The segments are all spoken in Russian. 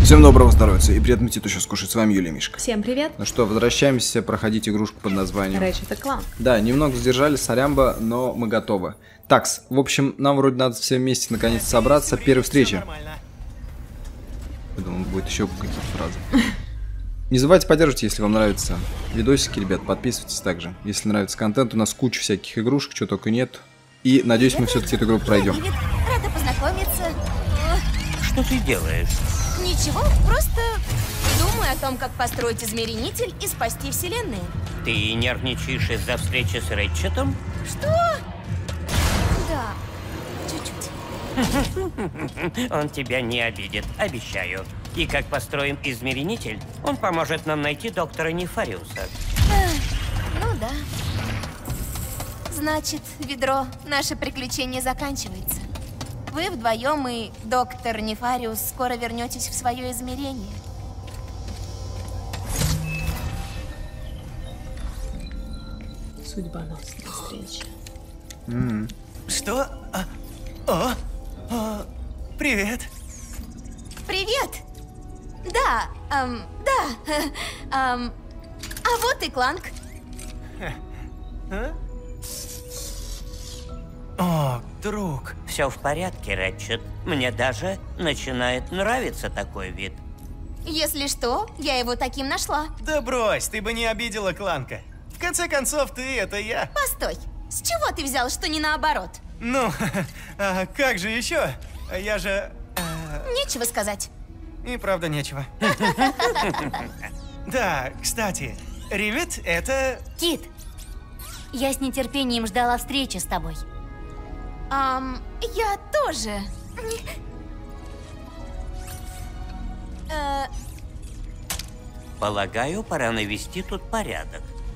Всем доброго здоровья и приятно идти сейчас скушать. С вами Юлия Мишка. Всем привет. Ну что, возвращаемся проходить игрушку под названием Ratchet & Clank. Да, немного задержались, сорямба, но мы готовы. Такс, в общем, нам вроде надо все вместе наконец собраться. Первая встреча. Я думаю, будет еще какие-то фразы. Не забывайте поддерживать, если вам нравятся видосики, ребят, подписывайтесь также. Если нравится контент, у нас куча всяких игрушек, чего только нет. И надеюсь, мы все-таки эту игру пройдем. Привет, рада познакомиться. Что ты делаешь? Ничего, просто думаю о том, как построить измеренитель и спасти вселенную. Ты нервничаешь из-за встречи с Рэтчетом? Что? Да, чуть-чуть. Он тебя не обидит, обещаю. И как построим измеренитель, он поможет нам найти доктора Нефариуса. Ну да. Значит, ведро, наше приключение заканчивается. Вы вдвоем и доктор Нефариус скоро вернетесь в свое измерение. Судьбоносная встреча. Что? Привет. Привет! Да, а вот и Кланк. О, друг. Все в порядке, Рэтчет. Мне даже начинает нравиться такой вид. Если что, я его таким нашла. Да брось, ты бы не обидела Кланка. В конце концов, ты это я. Постой, с чего ты взял, что не наоборот? Ну, а как же еще? Я же... Нечего сказать. И правда нечего. Да, кстати, Ривет это... Кит, я с нетерпением ждала встречи с тобой. Я тоже. Полагаю, пора навести тут порядок.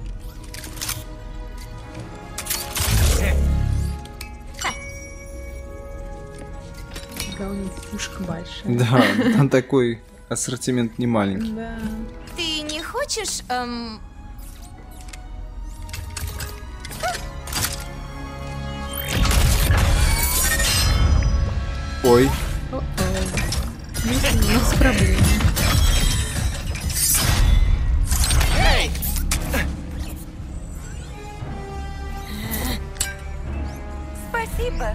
Какая у них пушка большая. Да, там такой ассортимент не маленький. Да. Ты не хочешь, Ой, Видите, у нас проблемы. Спасибо.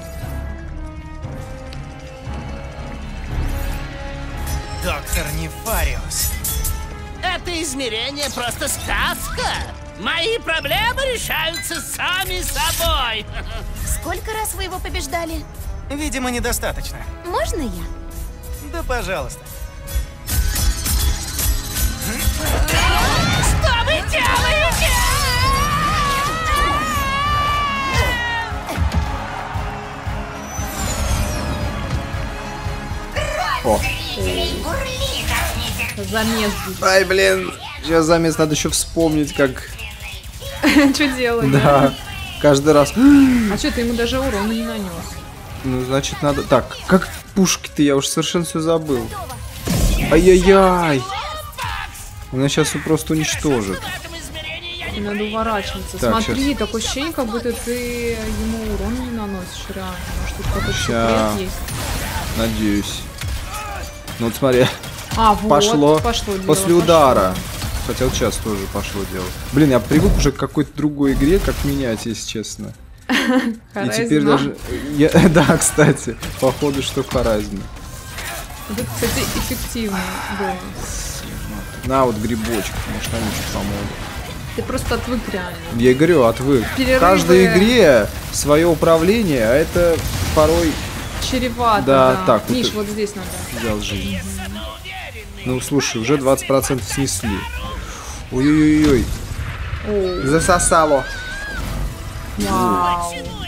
Доктор Нефариус. Это измерение просто сказка. Мои проблемы решаются сами собой. Сколько раз вы его побеждали? Видимо, недостаточно. Можно я? Да, пожалуйста. Что вы делаете? о. Замес будет. Ай, блин, сейчас замес надо еще вспомнить, как... Что делать? Да, каждый раз... А что, ты ему даже урона не нанес? Ну, значит, надо... Так, как пушки-то? Я уж совершенно все забыл. Ай-яй-яй! Она сейчас его просто уничтожит. И надо уворачиваться. Так, Смотри, такое ощущение, как будто ты ему урон не наносишь реально. Может, тут какой-то Ща. секрет есть. Надеюсь. Ну, вот смотри, Вот, пошло дело, после удара. Хотя вот сейчас тоже пошло дело. Блин, я привык уже к какой-то другой игре, как менять, если честно. И теперь даже... Да, кстати, походу, что Horizon. Вот это, кстати, эффективно было. На, вот грибочек, может, они что помогут. Ты просто отвык реально. Я и говорю, отвык. Перерывы. В каждой игре свое управление, а это порой Чревато, Да, да. так, вот Миш, это- вот здесь надо. взял жизнь. Ну, слушай, уже 20% снесли. Ой-ой-ой-ой. О, Засосало. вау.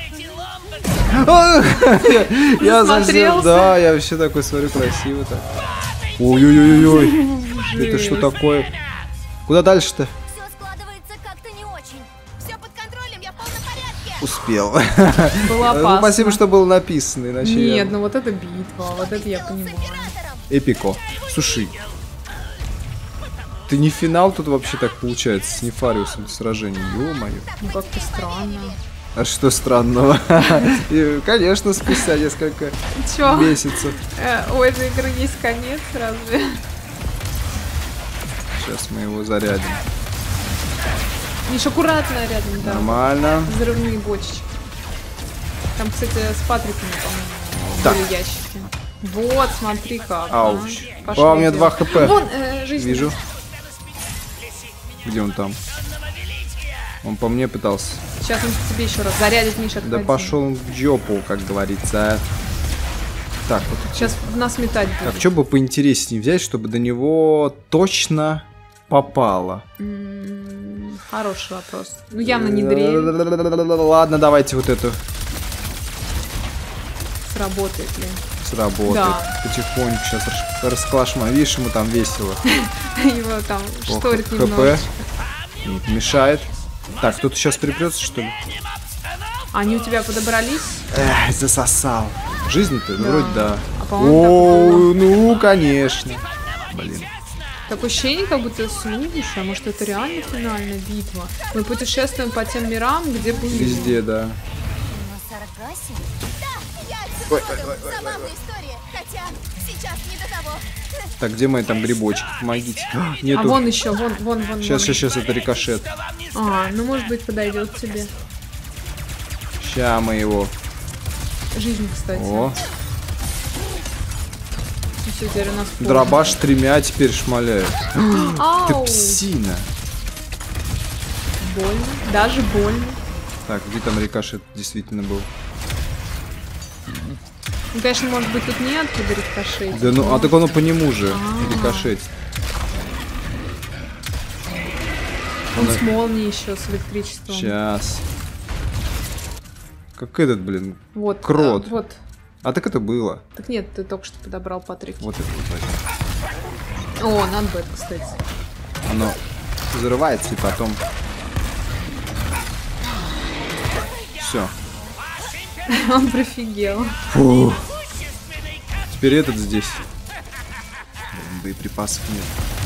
Я совсем... Засмотрелся? Да, я вообще такой смотрю красиво так. Ой-ой-ой-ой. Это что такое? Куда дальше-то? Все складывается как-то не очень. Все под контролем, я в полном порядке. Успел. Было Ну, опасно. спасибо, что было написано, иначе я- Нет, ну вот это битва, вот это я понимаю. Эпико. Слушай, ты не финал тут вообще так получается с Нефариусом сражение, ё-моё. Ну как-то странно. А что странного? И, конечно, спустя несколько Чё? месяцев. У этой игры есть конец, разве? Сейчас мы его зарядим. Миш, аккуратно рядом, да. Нормально. Взрывные бочечки. Там, кстати, с Патриком, по-моему, Так. были ящики. Вот, смотри как. Ауч. Пошло О, у меня дело. 2 хп. Вон, жизнь. Вижу. Где он там? Он по мне пытался. Сейчас он тебе еще раз зарядит, Миша. Да отходи. пошел он в жопу, как говорится. Так, вот. Сейчас нас метать будет. Так, что бы поинтереснее взять, чтобы до него точно попало? Хороший вопрос. Ну, явно не дрель. Ладно, давайте вот эту. Сработает ли? Сработает. Да. Потихоньку сейчас расклашма. Видишь, ему там весело. Его там Ох, шторит ХП. немножечко. Мешает. Так, кто-то сейчас припрется, что ли? Они у тебя подобрались? Эх, засосал. Жизнь-то? Да. Вроде да. А по-моему, О, ну, конечно. Блин. такое ощущение, как будто слушай, а может это реально финальная битва? Мы путешествуем по тем мирам, где были. Везде, да. Да, я забавная история, хотя сейчас не до того. Так, где мои там грибочки? Помогите. А Нету. вон еще, вон. Сейчас, это рикошет. А, ну может быть подойдет к тебе. Ща мы его. Жизнь, кстати. О, Все, теперь у нас дробаш 3 теперь шмаляет. Ты Ау, псина. больно. Даже больно. Так, где там рикошет действительно был? Ну, конечно, может быть, тут неоткуда рикошетить. Да ну, но- а так оно по нему же рикошет. Он с молнией еще, с электричеством. Сейчас. Как этот, блин. Вот. Крот. Вот. А так это было. Так нет, ты только что подобрал Патрик. Вот это вот возьми. О, надбэт, кстати. Оно взрывается и потом... Все. Он профигел. Фу. Теперь этот здесь. Блин, боеприпасов нет.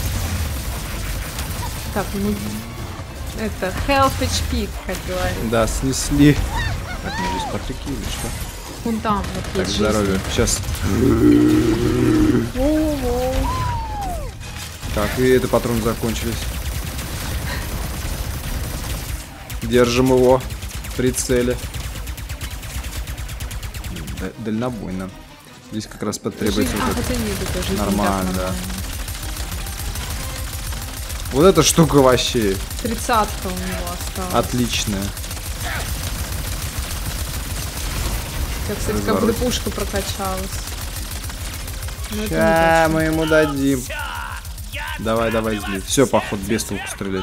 Так, ну... Это health HP, как говорят. Да, снесли. Так, мы здесь Патрики или что? Вон там, вот Так, есть здоровье. Сейчас. жизнь. Воу-воу. Так, и это патроны закончились. Держим его в прицеле. Дальнобойно. Здесь как раз потребуется Жизнь- вот это. хотя нет, это жизнь Нормально, так да. Вот эта штука вообще 30-ка у него осталась. отличная. Я, кстати, как Разворот. бы пушка прокачалась. Но это Ща не мы ему дадим. Давай, зли. Все, поход, без толку стрелять.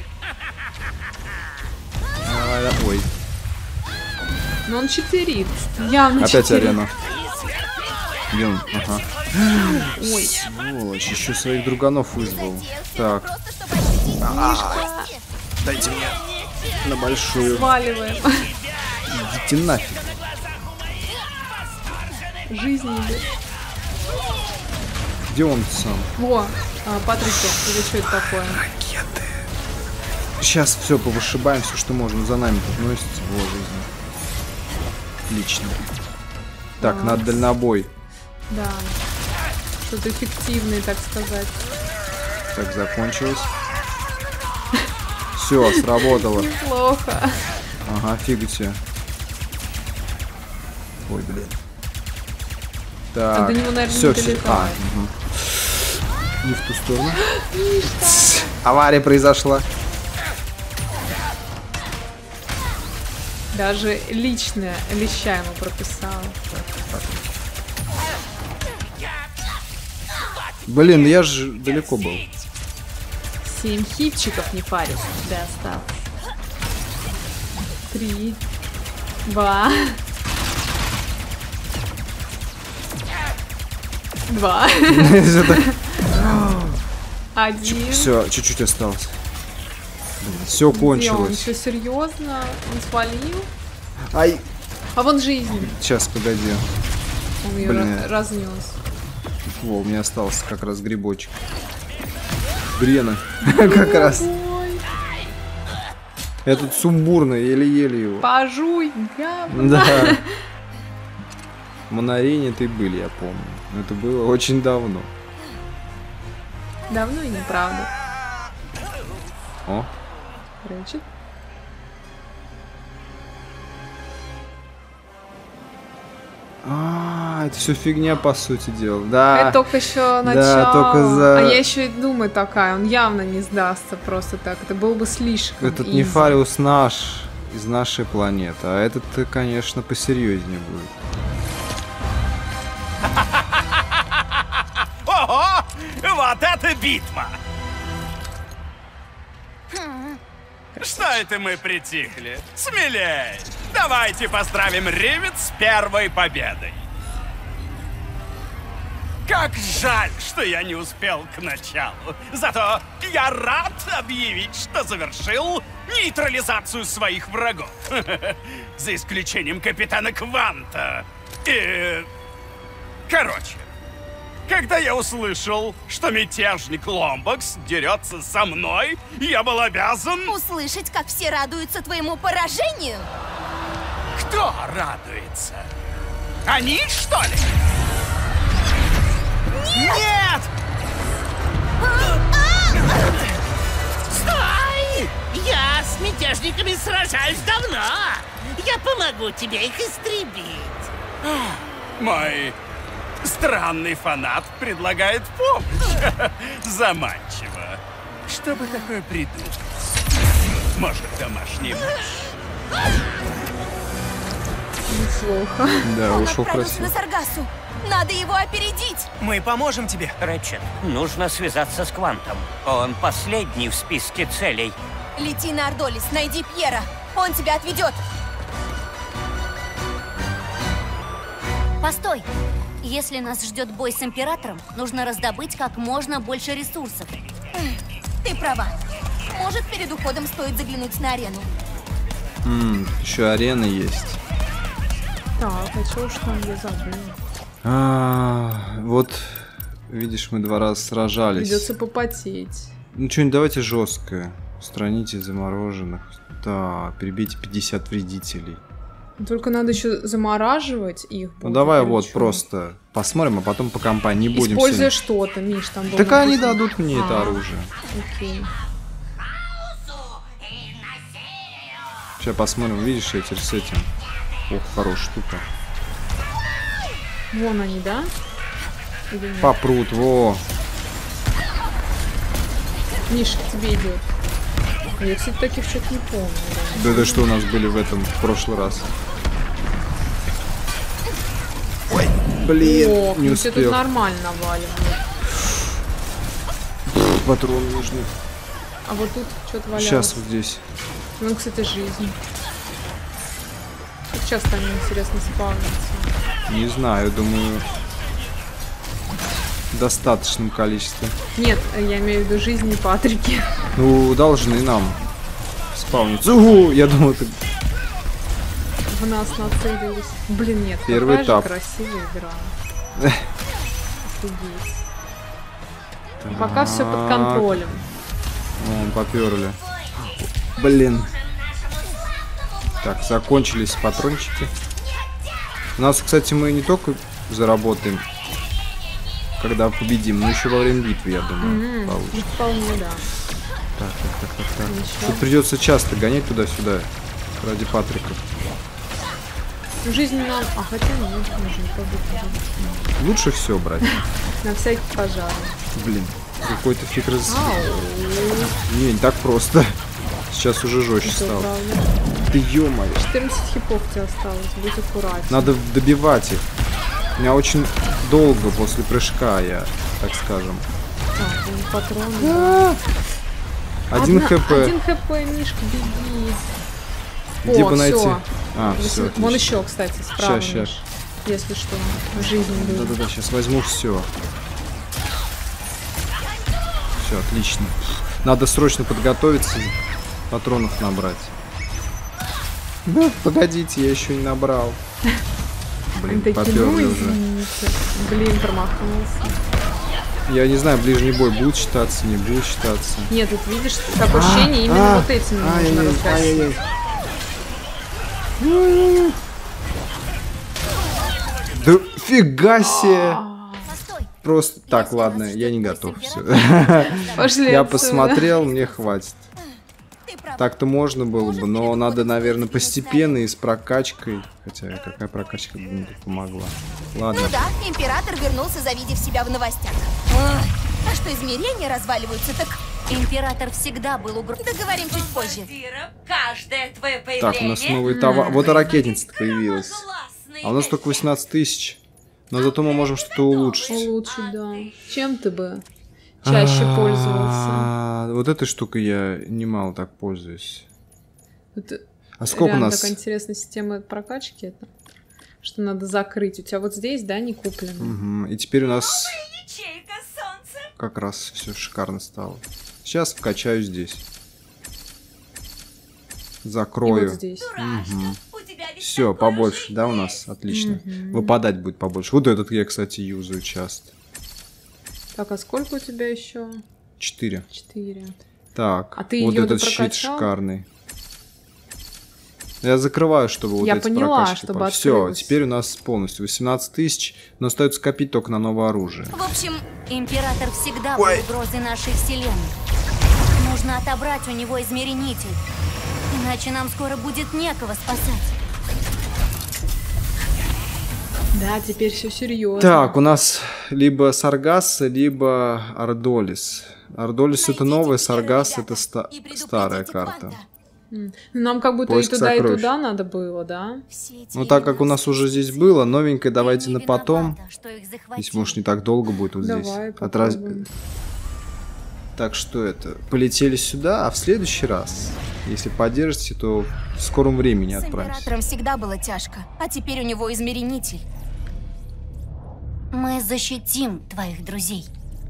Давай, ой. точно. Но он читерит. Явно Опять читерит. арена. Где он? Ага. Ой, Сволочь, еще своих друганов вызвал. Так, Просто чтобы ощутить нежность. дайте мне на большую. сваливаем. Идите нафиг. Жизнь идет. Где он сам? Во, Патрик, или что это такое? Сейчас все повышибаем, все, что можем. За нами тут носится. Во, жизнь. Отлично. Так, надо дальнобой. Да. Что-то эффективное, так сказать. Так, закончилось. Все, сработало. Плохо. Ага, фига тебе. Ой, блин. Так, до него, наверное, все, не все. долетает. Не в ту сторону. Авария произошла. Даже личное леща ему прописала. Блин, я же далеко был. 7 хитчиков, не парюсь, у тебя осталось. 3, 2, 2, 1. Все, чуть-чуть осталось. Все Он кончилось. что, серьезно? Он свалил? Ай, А вон жизнь. сейчас, погоди. Он ее Блин. разнес. Во, у меня остался как раз грибочек. Брена. Как раз. Ой. Я тут сумбурно, еле-еле его. Пожуй, говно. Да. Мы на арене ты были, я помню. Но это было очень давно. Давно и неправда. О, Рэчет. это все фигня, по сути дела. Да. Это только еще начало. Да, только за... А я еще и думаю такая, он явно не сдастся просто так. Это было бы слишком. Этот easy. Нефариус наш, из нашей планеты. А этот, конечно, посерьезнее будет. Ого! Вот это битва! Что это мы притихли? Смелей! Давайте поздравим Ривет с первой победой! Как жаль, что я не успел к началу. Зато я рад объявить, что завершил нейтрализацию своих врагов. За исключением капитана Кванта. Короче, когда я услышал, что мятежник Ломбокс дерется со мной, я был обязан... Услышать, как все радуются твоему поражению? Кто радуется? Они, что ли? Нет! Стой! Я с мятежниками сражаюсь давно. Я помогу тебе их истребить. Мой странный фанат предлагает помощь. Заманчиво. Что бы такое придумать? Может, домашний нож? Неплохо. Да, Он ушел отправился красиво. на Саргасу. Надо его опередить. Мы поможем тебе. Рэчет, нужно связаться с Квантом. Он последний в списке целей. Лети на Ордолис, найди Пьера. Он тебя отведет. Постой! Если нас ждет бой с Императором, нужно раздобыть как можно больше ресурсов. Ты права. Может, перед уходом стоит заглянуть на арену. Еще арена есть. Так, а чего уж там я забыл? Вот, видишь, мы 2 раза сражались. Придется попотеть. Ну что-нибудь давайте жесткое. Устраните замороженных. Да, перебейте 50 вредителей. Только надо еще замораживать их. Ну давай или вот чё? просто посмотрим, а потом по компании не будем. Используя всем- что-то, Миш, там было Так они написано. дадут мне это оружие. Окей. Сейчас посмотрим, видишь, я теперь с этим. Ох, хорошая штука. Вон они, да? Или нет? Попрут, во. Миша, к тебе идет. Я, кстати, таких что-то не помню. Да это что у нас были в этом в прошлый раз? Ой, блин, Ох, не ну тебе тут успел. нормально наваливают. Патроны нужны. А вот тут что-то валялось. Сейчас вот здесь. Ну, кстати, жизнь. Как часто они, интересно, спавнятся? Не знаю, думаю, в достаточном количестве. Нет, я имею в виду жизни Патрики. Ну, должны нам спавниться. Угу, я думал, ты... В нас нацелились. Блин, нет, Первый какая этап. же красивая игра. Офигеть. Пока все под контролем. Вон, поперли. Блин. Так, закончились патрончики. У нас, кстати, мы не только заработаем, когда победим, но еще во время битвы, я думаю, получится. Ну, вполне, да. Так. Ничего. Тут придется часто гонять туда-сюда ради Патриков. Жизнь нам... А хотя нет, нужно побыть. Лучше все брать. На всякий пожар. Блин, какой-то фиг раз... Ау. Не так просто. Сейчас уже жестче Всё стало. правильно. Ты ё-моё. 14 хипов тебе осталось, будь аккуратен. Надо добивать их. У меня очень долго после прыжка, я, так скажем. Так, вон патроны. Да. 1 хп. 1 хп, Мишка, беги. Где О, бы найти? всё. А, все. Вон еще, кстати, справа. Щас. Миш. Если что, жизнь будет. Да-да-да, сейчас возьму все. Все, отлично. Надо срочно подготовиться, патронов набрать. Ну, погодите, я еще не набрал. Блин, Такие, поперли ну, уже. извините. Блин, промахнулся. Я не знаю, ближний бой будет считаться, не будет считаться. Нет, тут видишь, такое ощущение, именно вот этим нужно разгасить. Да фига себе! Постой. Просто так, ладно, я не готов. Все. Пошли Я отсюда. посмотрел, мне хватит. Ты прав. Так-то можно было бы, но надо, наверное, постепенно и с прокачкой. Хотя какая прокачка бы мне тут помогла. Ладно. Ну да, император вернулся, завидев себя в новостях. А что измерения разваливаются, так Император всегда был угрозой. договорим чуть позже. Каждое твое появление... Так, у нас новый товар. Вот и ракетница появилась. А у нас только 18 тысяч. Но зато мы можем что-то улучшить. Улучшить, да. Чем ты бы чаще пользовался? Вот этой штукой я немало так пользуюсь. Это А сколько у реально нас? такая интересная система прокачки это. Что надо закрыть. У тебя вот здесь, да, не куплено. Мгм. И теперь у нас Ячейка солнца. как раз все шикарно стало. Сейчас вкачаю здесь. И Закрою. вот здесь. У тебя ведь Все, такое побольше, же да, у имя. нас? Отлично. Выпадать будет побольше. Вот этот я, кстати, юзаю часто. Так, а сколько у тебя еще? 4. 4. Так, А ты вот её этот щит допрокачал? шикарный. Я закрываю, чтобы вот Я эти поняла, прокачки. чтобы Все, открылось. теперь у нас полностью 18 тысяч, но остается копить только на новое оружие. В общем, император всегда был угрозой нашей вселенной. Нужно отобрать у него измеренитель. Иначе нам скоро будет некого спасать. Да, теперь все серьезно. Так, у нас либо Саргас, либо Ардолис. Ардолис это новая, Саргас это старая карта. Нам как будто Поиск и туда, и сокровищ. туда надо было, да? Ну так как у нас уже здесь было, новенькое давайте Я на не потом. виновата, что их захватили. Если, может, не так долго будет вот здесь. Давай, Отраз- попробуем. Так что это, полетели сюда, а в следующий раз, если поддержите, то в скором времени С отправимся. императором всегда было тяжко, а теперь у него измеренитель. Мы защитим твоих друзей.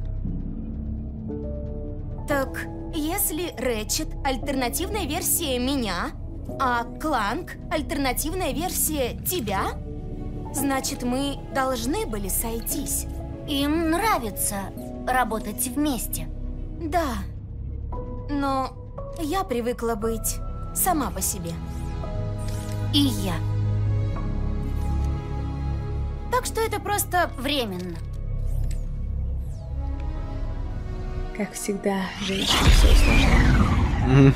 Так, если Рэтчет — альтернативная версия меня, а Кланк — альтернативная версия тебя, значит, мы должны были сойтись. Им нравится работать вместе. Да, но я привыкла быть сама по себе. И я. Так что это просто Временно. Как всегда, женщина все усложняет.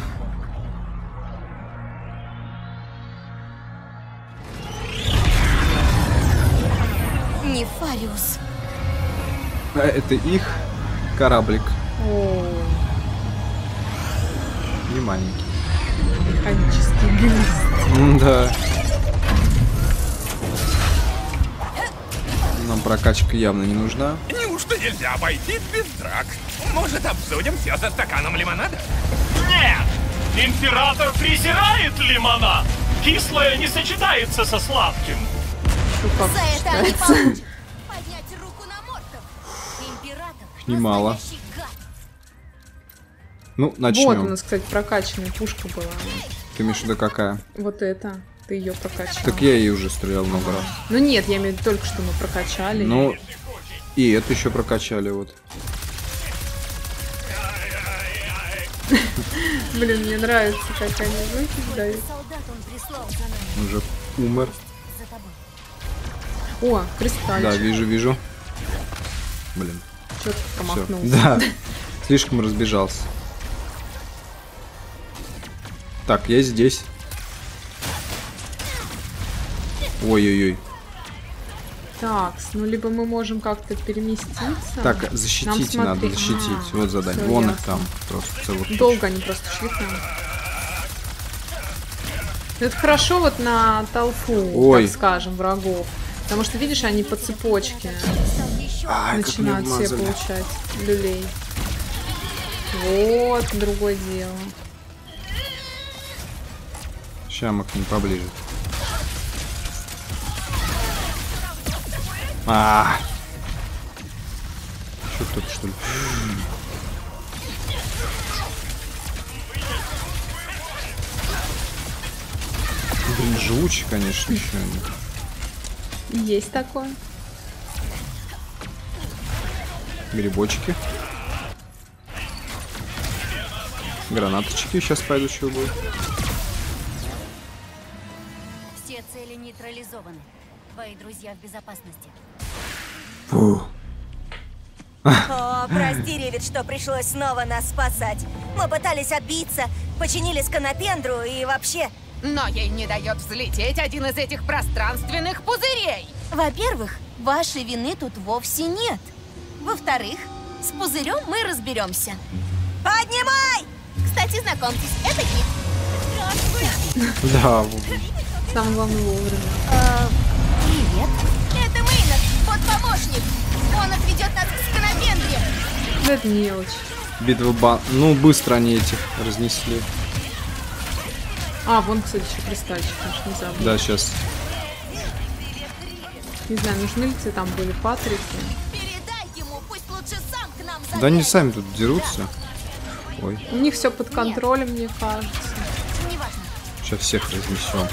Нефариус. А это их кораблик, О, не маленький. механический глист. Да. Нам прокачка явно не нужна. Неужто нельзя обойтись без драк? Может, обсудим все за стаканом лимонада? Нет! Император презирает лимонад! Кислое не сочетается со сладким. Ну, как За это они считается? получат поднять руку на мортов. Император Немало. настоящий гад. Ну, Вот у начнем. нас, кстати, прокачанная пушка была. Ты имеешь в виду какая? Вот это. Ты ее прокачал. Так я ей уже стрелял много раз. Ну нет, я имею в виду только что мы прокачали. Ну, и это еще прокачали вот. Блин, мне нравится, как они звуки издают. Солдат он прислал за нами. Уже умер. За тобой. О, кристалльчик. Да, вижу. Блин. Чё-то Все. промахнулся. Да. Слишком разбежался. Так, я здесь. Ой-ой-ой. Так, ну либо мы можем как-то переместиться. Так, защитить Нам надо, смотри- защитить. А, Вот задание. всё Вон их ясно. там. Просто целых куча. Долго они просто шли к нам. Это хорошо вот на толпу, Ой. так скажем, врагов. Потому что, видишь, они по цепочке Ай, как меня начинают все обмазали. получать люлей. Вот, другое дело. Ща мы к ним поближе. Что тут, что ли? Блин, живучий, конечно, еще они. Есть такое. Грибочки. Гранаточки сейчас пойду, что будет. Все цели нейтрализованы. Твои друзья в безопасности. Фу. О, прости, Ревит, что пришлось снова нас спасать. Мы пытались отбиться, починили сканопендру и вообще... Но ей не дает взлететь один из этих пространственных пузырей. Во-первых, вашей вины тут вовсе нет. Во-вторых, с пузырем мы разберемся. Поднимай! Кстати, знакомьтесь, это Кит. Да, Самое главное вовремя. Привет. Это Мейнард, вот помощник. Он отведет нас к сканопендре. Да это мелочь. битва бан... Ну, быстро они этих разнесли. А, вон, кстати, еще кристальчик наш не забыл. Да, сейчас. Не знаю, нужны ли тебе там были Патрики. Передай ему, пусть лучше сам к нам зайдет. Да они сами тут дерутся. Ой. У них все под контролем, мне кажется. Неважно. Сейчас всех разнесем.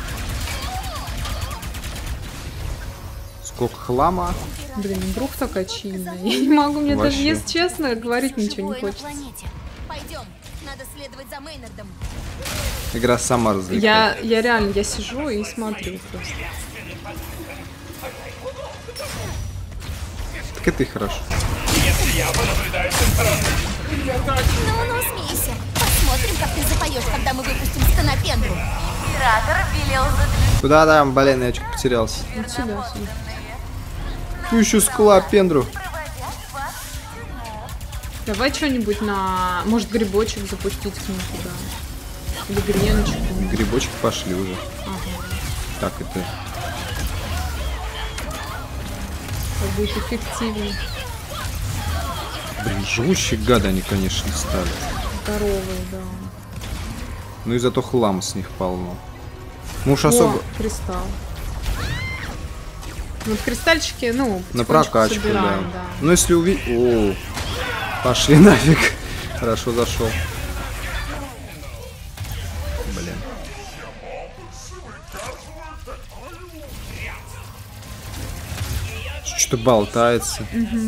Сколько хлама. Блин, игрух такая чинная. Я не могу, мне даже, Вообще. если честно, говорить ничего не Живое на хочется. планете. Пойдем, надо следовать за Мейнардом. Игра сама развлекает. Я реально, я сижу и смотрю просто. Так это и хорошо. Ну, смейся. Посмотрим, как ты запоешь, когда мы выпустим сканопендру. Оператор велел задвинуть. Куда там, блин, я чуть потерялся. Вот сюда, сюда. Ну еще скалопендру. Давай что-нибудь на... Может, грибочек запустить к ним туда. Или греночку. Грибочки пошли уже. Ага. Так, это... Так будет эффективнее. Блин, живущие гады они, конечно, стали. Здоровые, да. Ну и зато хлам с них полно. Мы уж особо... О, кристалл. Вот кристальчики, ну, На потихонечку прокачку, собираем, да. Ну если увидеть... О, пошли нафиг. Хорошо зашел. Блин. Что-то болтается.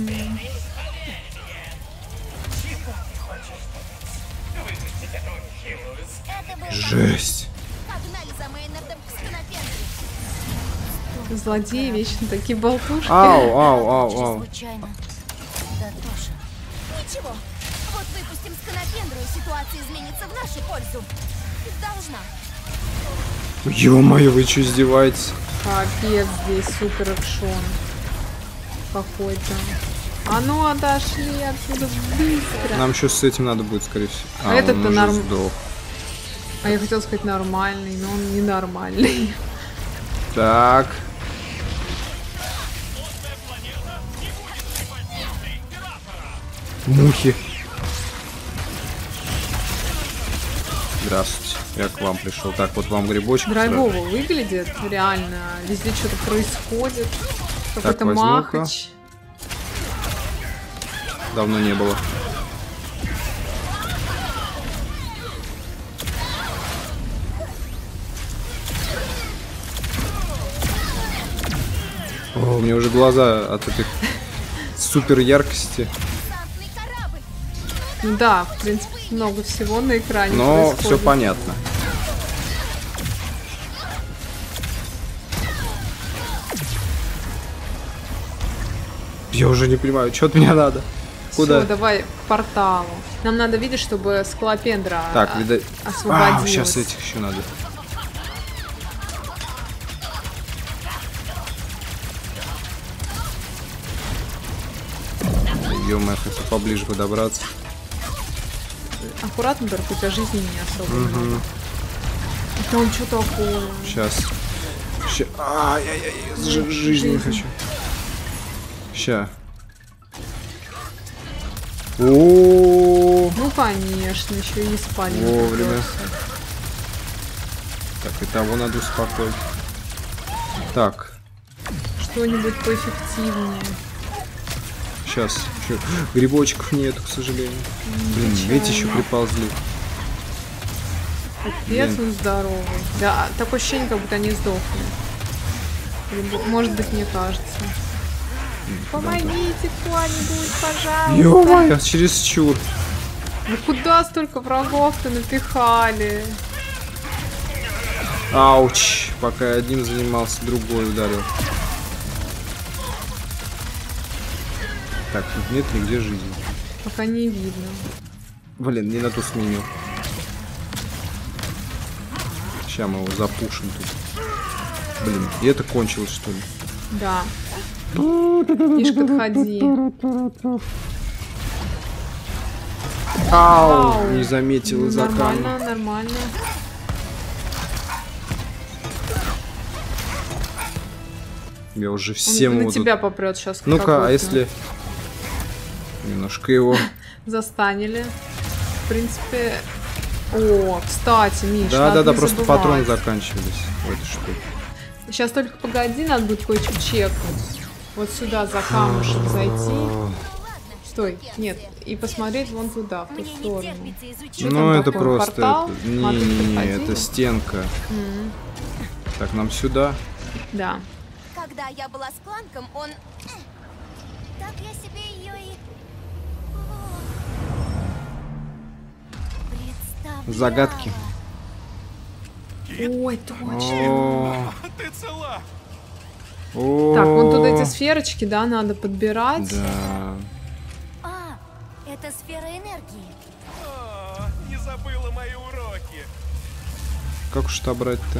Жесть. Погнали за Мейнардом к сканопендре. Злодеи вечно такие болтушки. Ау. Случайно. Да тоже. Ничего, вот выпустим сканопендру, и ситуация изменится в нашу пользу. Должна. Ё-моё, вы что, издеваетесь? Капец, здесь супер экшон. Какой-то. А ну, отошли отсюда быстро. Нам еще с этим надо будет, скорее всего. А этот-то он уже норм- сдох. А я хотела сказать нормальный, но он ненормальный. Так. Мухи. Здравствуйте, я к вам пришел. Так, вот вам грибочек. Драйвово выглядит, реально. Везде что-то происходит. Какой-то возьму-ка. махач. Давно не было. О, у меня уже глаза от этой супер яркости. Десантный корабль. Ну да, в принципе, много всего на экране Но происходит. все понятно. Я уже не понимаю, что от меня надо. Куда? Всё, давай к порталу. Нам надо видеть, чтобы скалопендра Так, видать. освободилась. Сейчас этих еще надо. Ё-моё, хочу поближе подобраться. Аккуратно, только у тебя жизни не особо много. Это он что такое? Сейчас. Ай-яй-яй, жизни не хочу. Ща. О, Ну, конечно, еще и спалить. вовремя. Так, и того надо успокоить. Так, Что-нибудь поэффективнее. сейчас. Грибочков нету, к сожалению. Блин, эти еще приползли. Капец, он здоровый. Да, такое ощущение, как будто они сдохли. Или, может быть, мне кажется. Помогите кто-нибудь, пожалуйста. Ё-моё, чересчур. Ну куда столько врагов-то напихали? Ауч. Пока я одним занимался, другой ударил. Так, тут нет нигде жизни. Пока не видно. Блин, не на ту сменил. Сейчас мы его запушим тут. Блин, и это кончилось, что ли? Да. Мишка, отходи. Ау! Не заметил из-за Нормально, камня. нормально. Я уже всем Он его на тебя попрет сейчас. Ну-ка, а если... Немножко его... Застанили. В принципе... О, кстати, Миш, Да-да-да, просто патроны заканчивались в этой штуке. Сейчас только погоди, надо будет кое-что чекнуть. Вот сюда за камушек зайти. Стой, нет, и посмотреть вон туда, в ту сторону. Ну, это такое, просто... портал? Не, это стенка. Так, нам сюда. Да. Когда я была с Кланком, он... Так я себе ее и... представляла. Загадки. Ой, точно. О, Ты цела? Так, вон тут эти сферочки, да, надо подбирать. Да. А, это сфера энергии. Не забыла мои уроки. Как уж отобрать-то?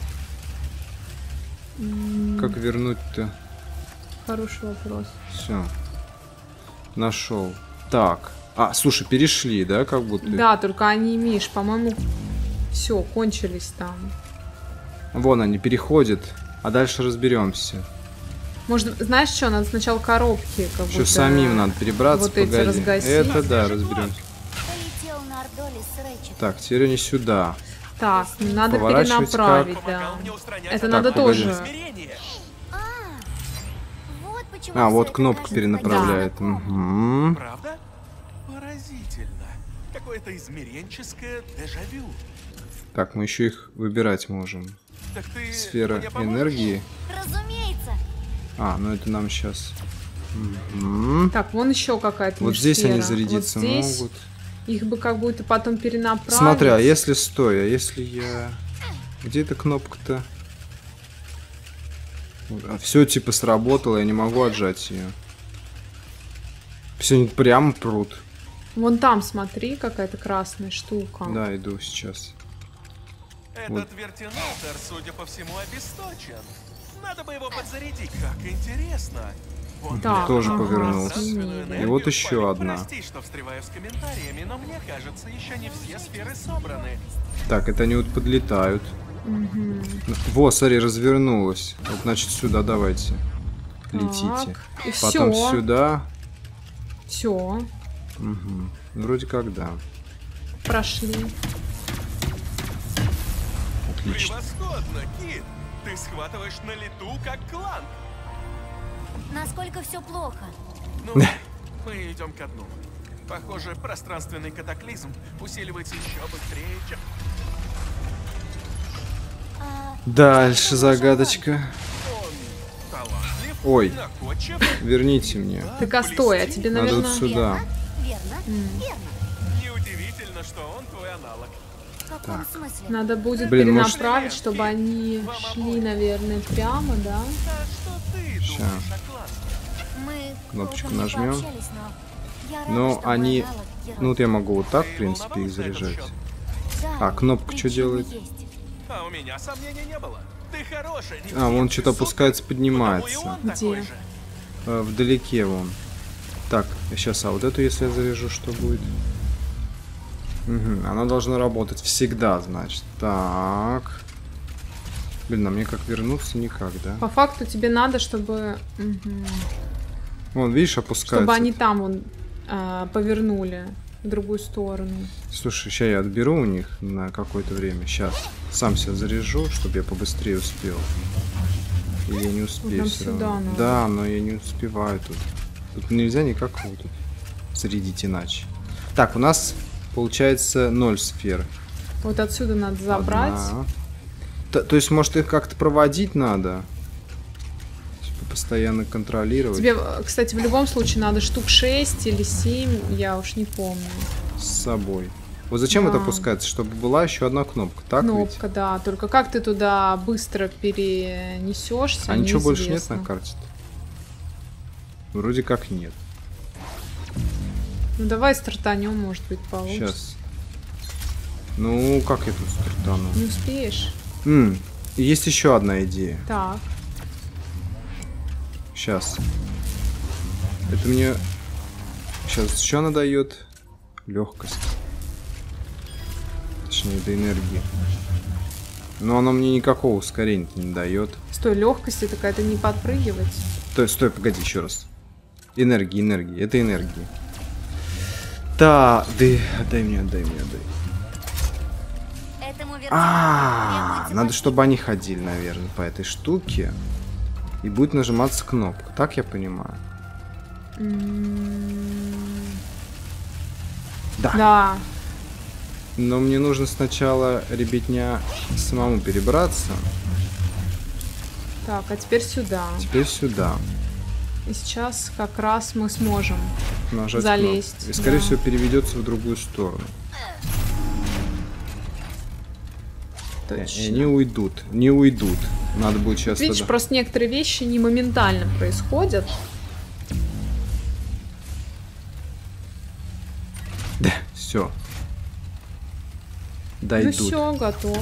Как вернуть-то? Хороший вопрос. Все. Нашел. Так. А, слушай, перешли, да, как будто? Да, только они, Миш, по-моему, все, кончились там. Вон они переходят, а дальше разберемся. Может, знаешь что, надо сначала коробки как Еще будто самим надо перебраться, вот эти погоди. разгасить. Это да, разберемся. Полетел на Ардолис с Рэчет. Так, теперь они сюда. Так, надо Поворачивать перенаправить, как? да. Это Так, надо погоди. тоже. Вот почему А, всё вот это кнопку кажется перенаправляет. таким знакомым. Угу. Правда? Поразительно. Какое-то измеренческое дежавю. Так, мы еще их выбирать можем. Так ты Сфера мне поможешь? энергии. Разумеется. А, ну это нам сейчас. Угу. Так, вон еще какая-то Вот здесь они сфера. зарядиться Вот здесь могут. их бы как будто потом перенаправить. Смотри, а если стой, а если я... Где эта кнопка-то? Все типа сработало, я не могу отжать ее. Все они прямо прут. Вон там, смотри, какая-то красная штука. Да, иду сейчас. Этот Вот. вертинатор, судя по всему, обесточен. Надо бы его подзарядить, как интересно. Вот Так, тоже ага, повернулся. сменили. И вот еще одна. Прости, что встреваю с комментариями, но мне кажется, еще не все сферы собраны. Так, это они вот подлетают. Мгм. Во, смотри, развернулась. Вот, значит, сюда давайте. Летите. Так, и Потом всё. сюда. Все, Угу. Вроде как да. прошли. Отлично. Превосходно, Кит! Ты схватываешь на лету, как клан. Насколько все плохо? Ну, мы идем ко дну. Похоже, пространственный катаклизм усиливается еще быстрее, чем... Дальше загадочка. Талантлив, Ой, находчив, верните мне. Так, а стой, а тебе, Надо наверное... вот сюда. Верно? Верно. неудивительно, что он твой аналог. В каком смысле? Надо будет Блин, может- перенаправить, чтобы они шли, наверное, прямо, да? А что ты Ща. думаешь о клане? Мы Кнопочку толком не нажмем. пообщались, но я рада, Но что мой они... аналог герой. Ну вот я могу вот так, в Ты принципе, их волновался на этот заряжать. счет? Да, А, кнопка что причины делает? есть. А у меня сомнений не было. Ты хороший. А, вон ты что-то супер. опускается, Потому и поднимается. он Где? такой же. Вдалеке вон. Так, сейчас, а вот эту, если я заряжу, что будет? Угу, она должна работать всегда, значит. Так. Блин, а мне как вернуться? Никак, да? По факту тебе надо, чтобы... Мгм. Вон, видишь, опускается. Чтобы они там вон повернули в другую сторону. Слушай, сейчас я отберу у них на какое-то время. Сейчас. Сам себя заряжу, чтобы я побыстрее успел. Или я не успею нам все сюда равно. надо. Да, но я не успеваю тут. Тут нельзя никак вот тут зарядить иначе. Так, у нас получается 0 сфер. Вот отсюда надо забрать. Одна. То есть, может, их как-то проводить надо? Сейчас постоянно контролировать. Тебе, кстати, в любом случае надо штук 6 или 7, я уж не помню. С собой. Вот зачем Да. это опускается? Чтобы была еще одна кнопка, так Кнопка, да. Только как ты туда быстро перенесешься? ведь? А ничего больше нет неизвестно. на карте-то? Вроде как нет. Ну давай стартанем, может быть, получится. Сейчас. Ну, как я тут стартану? Не успеешь? Есть еще одна идея. Так. Сейчас. Это мне... Сейчас, что она дает? Легкость. Точнее, до энергии. Но она мне никакого ускорения не дает. Стой, легкость это какая-то не подпрыгивать. Стой, погоди, еще раз. Энергия. Это энергия. Да, отдай мне. Надо, чтобы они ходили, наверное, по этой штуке. И будет нажиматься кнопка. Так я понимаю? Да. Но мне нужно сначала, ребятня, самому перебраться. Так, а теперь сюда. Теперь сюда. И сейчас как раз мы сможем Нажать залезть. кнопку. И, скорее всего, переведется в другую сторону. Точно. И они уйдут. Не уйдут. Надо будет сейчас... Видишь, тогда... просто некоторые вещи не моментально происходят. Да, все. Дойдут. Ну все, готово.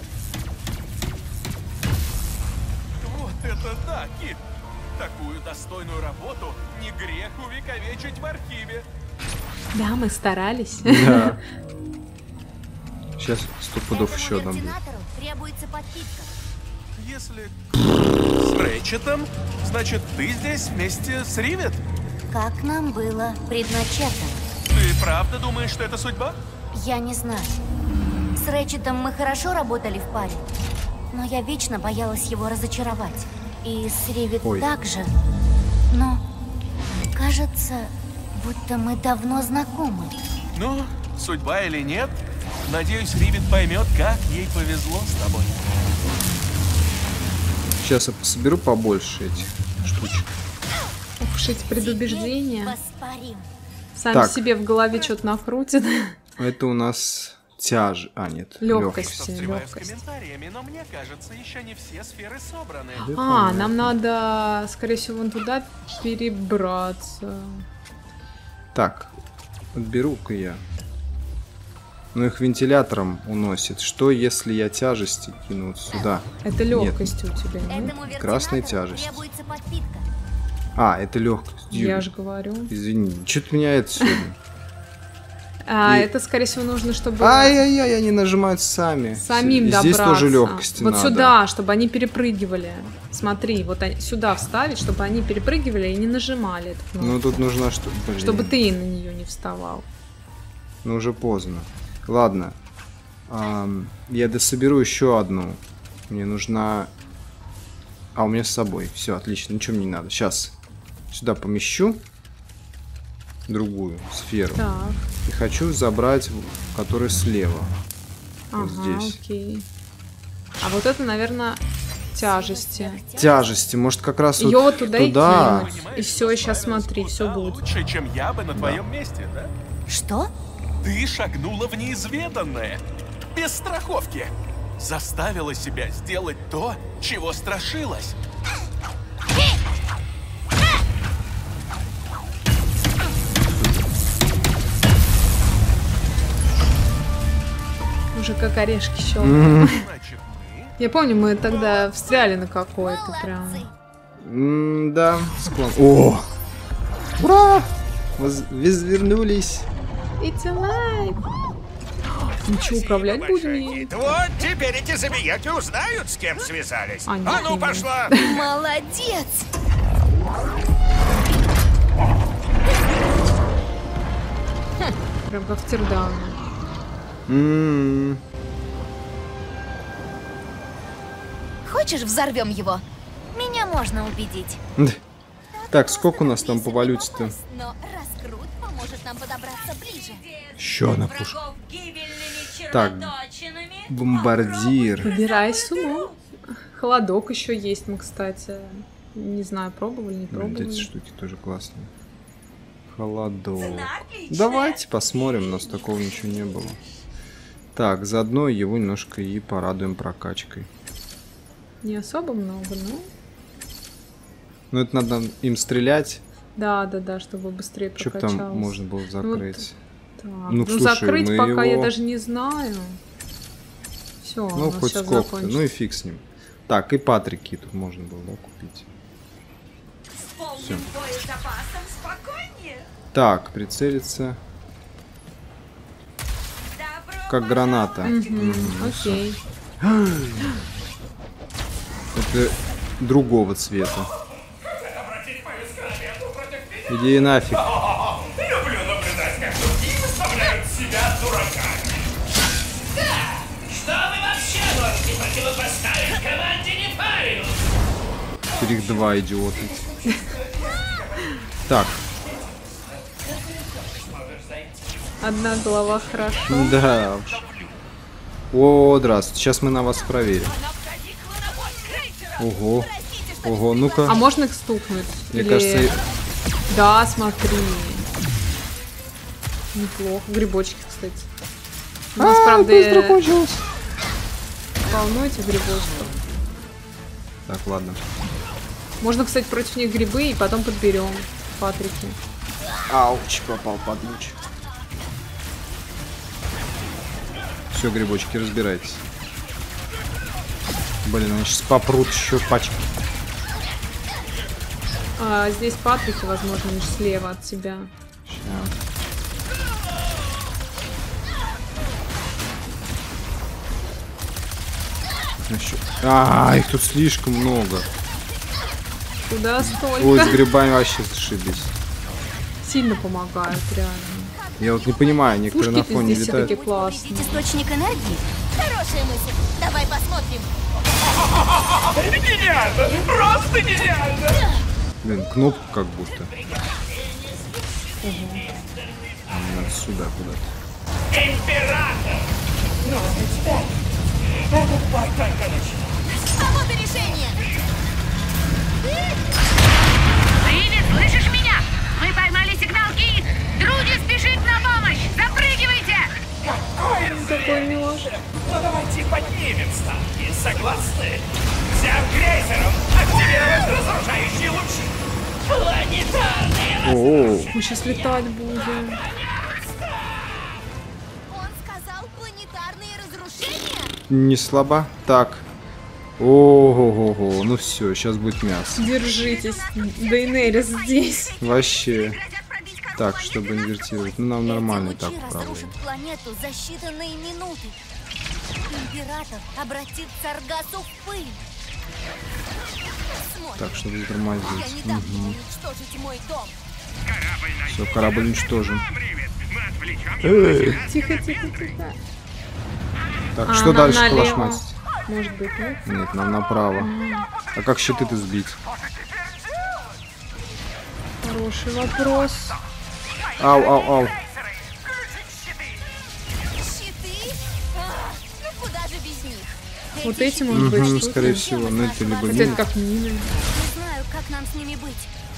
Вот это да, Кит! Такую достойную работу не грех увековечить в архиве. Да, мы старались. Да. Сейчас 100 пудов еще одна будет. Требуется подпитка. Если с Рэчетом, значит ты здесь вместе с Ривет? Как нам было предначертано. Ты правда думаешь, что это судьба? Я не знаю. С Рэчетом мы хорошо работали в паре, но я вечно боялась его разочаровать. И с Ривет также. Но кажется, будто мы давно знакомы. Ну, судьба или нет, надеюсь, Ривет поймет, как ей повезло с тобой. Сейчас я соберу побольше этих штучек. Ух уж эти предубеждения. Воспарим. Сами Так. себе в голове что-то накрутят. Это у нас тяж... А, нет. Легкости. Встреваю с комментариями, но мне кажется, еще не все сферы собраны. А, нам надо, скорее всего, вон туда перебраться. Так, отберу-ка я. Ну их вентилятором уносит. Что если я тяжести кину вот сюда? Это легкость у тебя, нет? Красная тяжесть. Требуется подпитка. А, это легкость. Я же говорю. Извини, что-то меня это сегодня. А, И- это, скорее всего, нужно, чтобы... Ай-яй-яй, они нажимают сами. Самим И добраться. здесь тоже легкости Вот надо. сюда, чтобы они перепрыгивали. Смотри, вот сюда вставить, чтобы они перепрыгивали и не нажимали эту кнопку. Ну тут нужна что... Блин. Чтобы ты на нее не вставал. Ну уже поздно. Ладно. Я дособеру еще одну. Мне нужна... А, у меня с собой. Все, отлично. Ничего мне не надо. Сейчас сюда помещу другую сферу. Так. И хочу забрать, которая слева. Вот Ага, здесь. окей. А вот это, наверное, тяжести. Тяжести. Может, как раз Ее вот вот туда и кинуть. И все, сейчас смотри, все будет. Лучше, чем я бы на твоем месте, да? Что? Ты шагнула в неизведанное. Без страховки. Заставила себя сделать то, чего страшилась. Уже как орешки щелкают. Я помню, мы тогда встряли на какое-то прям. Да, склон. О! Ура! Вернулись. It's alive. Ничего, управлять будем ей. Вот теперь эти забияки узнают, с кем связались. А, нет, А ну, не пошла! Молодец! Прям как в Тирдауне. Хочешь, взорвем его? Меня можно убедить. Так, сколько у нас там по валюте-то? Но раскрут поможет нам подобраться ближе. Еще одна пушка. Так, бомбардир. Выбирай сумму. Холодок еще есть, мы, кстати. Не знаю, пробовали, не пробовали. Эти штуки тоже классные. Холодок. Давайте посмотрим, у нас такого ничего не было. Так, заодно его немножко и порадуем прокачкой. Не особо много, но... Ну, это надо им стрелять. Да, чтобы быстрее прокачалось. Чтоб там можно было закрыть. Ну, слушай, закрыть пока я даже не знаю. Все, ну, хоть сколько-то. Ну и фиг с ним. Так, и патрики тут можно было, да, купить. Всё. Так, прицелиться. Как граната. Окей. Это другого цвета. Иди нафиг. Люблю наблюдать, как другие выставляют себя дураками. Что вы вообще можете противопоставить команде Нефариус? Теперь их два идиота. Так. Одна голова хорошо. Да уж. О, здравствуйте. Сейчас мы на вас проверим. Ого. Ого, ну-ка. А можно их стукнуть? Мне кажется... Да, смотри. Неплохо. Грибочки, кстати. У нас, правда, быстро кончилось. Полно этих грибочков. Так, ладно. Можно, кстати, против них грибы и потом подберем патрики. Ауч, попал под луч. Все, грибочки, разбирайтесь. Блин, они сейчас попрут еще пачку. Здесь патрики, возможно, лишь слева от тебя. Сейчас. Их тут слишком много. Куда столько? Ой, с грибами вообще зашибись. Сильно помогают, реально. Я вот не понимаю, некоторые на фоне летают. Увидеть источник энергии? Хорошая мысль. Давай посмотрим. Гениально! Просто гениально! Блин, кнопку как будто. Надо сюда куда-то. Император! Вот и решение. Привет, слышишь меня? Мы поймали сигнал Ки. Труди спешит на помощь. Запрыгивайте! Какой милош. Ну давайте поднимем ставки, согласны? Взяв крейсером, активировать разрушающие лучи. Планетарные! Мы сейчас летать будем. Он сказал планетарные разрушения? Не слабо. Так. Ого-го-го. Ну все, сейчас будет мясо. Держитесь. Дейнерис здесь. Вообще. Так, чтобы инвертировать. Ну, нам нормально так разрушит планету за считанные минуты. Император обратит Саргасу в пыль. Так, чтобы затормозить. Угу. Все, все, корабль уничтожен. Тихо, тихо, тихо. Так, что дальше калашматить? Может быть, нет? Нет, нам направо. А как щиты-то сбить? Хороший вопрос. Ау, ау, ау. Щиты? Ну куда же без них? Вот эти, может быть, штуки. Скорее всего, ну это либо мины. Это как мины. Не знаю, как нам с ними быть.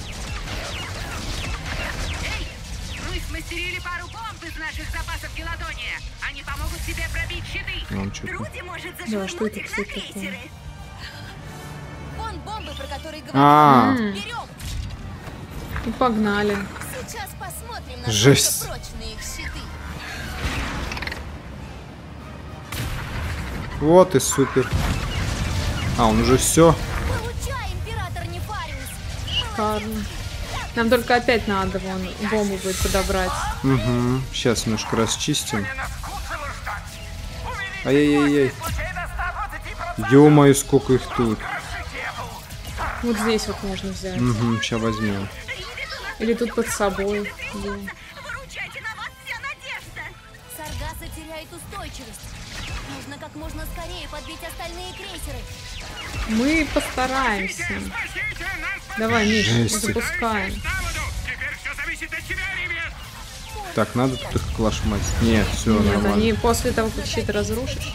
Эй, мы смастерили пару бомб из наших запасов Геладония. Они помогут тебе пробить щиты. Труди может Да, что это, кстати, такое? Вон бомбы, про которые говорят. Берем. И погнали. Сейчас посмотрим, насколько жесть. прочные их щиты. Вот и супер. А, он уже все. Получай, император Нефариус. Шикарно. Нам только опять надо вон бомбу будет подобрать. Угу. Сейчас немножко расчистим. Ай-яй-яй-яй. Ё-моё, сколько их тут. Вот здесь вот можно взять. Угу, сейчас возьмем. Или тут под собой. Да. Саргаса теряет устойчивость. Нужно как можно скорее подбить остальные крейсеры. Мы постараемся. Давай, Миш, запускаем. Так, надо тут их клашмать. Нет, все Нет, нормально. они после того, как щит разрушишь.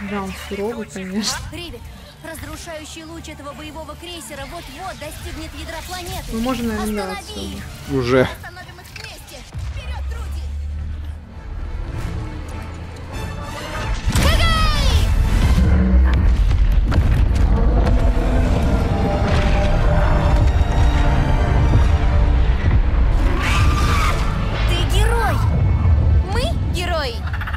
Да, он суровый, конечно. Ривет, разрушающий луч этого боевого крейсера вот-вот достигнет ядра планеты. Мы можем, наверное, Останови их! Уже. Остановим их вместе! Вперед, Труди! Ты герой! Мы герои!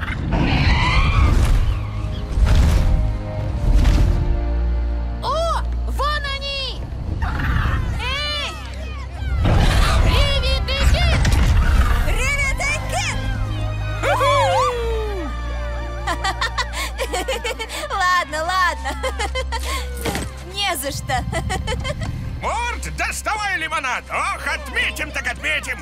О! Вон они! Эй! Ривет и Кит! Ривет и Кит! Ладно, ладно. Не за что. Морд, доставай лимонад! Ох, отметим так отметим!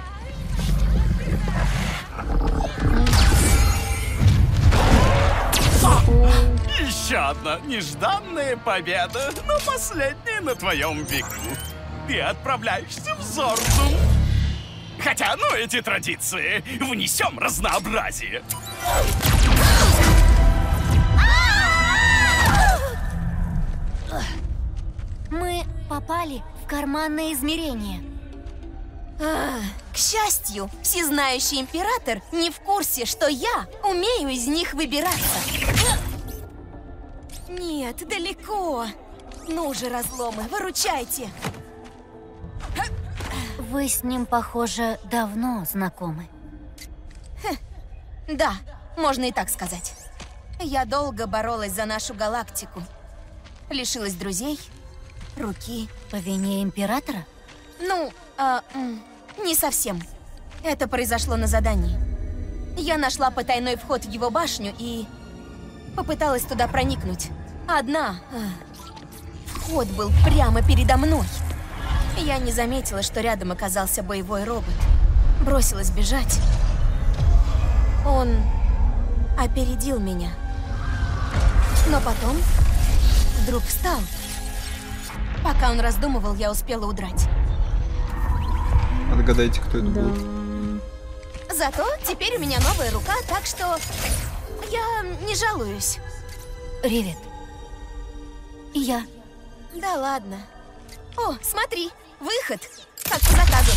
Еще одна нежданная победа, но последняя на твоем веку. Ты отправляешься в Зордун. Хотя, ну, эти традиции. Внесем разнообразие. Мы попали в карманное измерение. К счастью, всезнающий император не в курсе, что я умею из них выбираться. Нет, далеко. Ну же, разломы, выручайте. Вы с ним, похоже, давно знакомы. Да, можно и так сказать. Я долго боролась за нашу галактику. Лишилась друзей, руки. По вине императора? Ну, не совсем. Это произошло на задании. Я нашла потайной вход в его башню и попыталась туда проникнуть. Одна. Вход был прямо передо мной. Я не заметила, что рядом оказался боевой робот. Бросилась бежать. Он опередил меня. Но потом вдруг встал. Пока он раздумывал, я успела удрать. Отгадайте, кто это был. Зато теперь у меня новая рука, так что я не жалуюсь. Ривет. Я. Да ладно. О, смотри, выход. Как по заказу.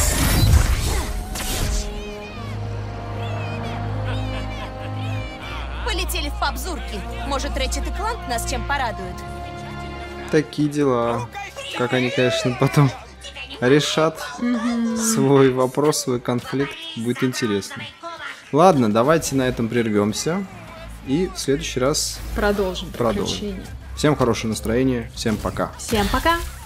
Полетели в паб Зурки. Может, Рэчет и Кланк нас чем порадуют? Такие дела. Как они, конечно, потом решат свой вопрос, свой конфликт. Будет интересно. Ладно, давайте на этом прервемся. И в следующий раз продолжим. Всем хорошего настроения. Всем пока. Всем пока.